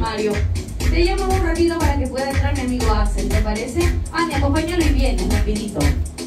Mario. Te llamo un ratito para que pueda entrar mi amigo Axel, ¿te parece? Ani, acompáñalo y viene, rapidito.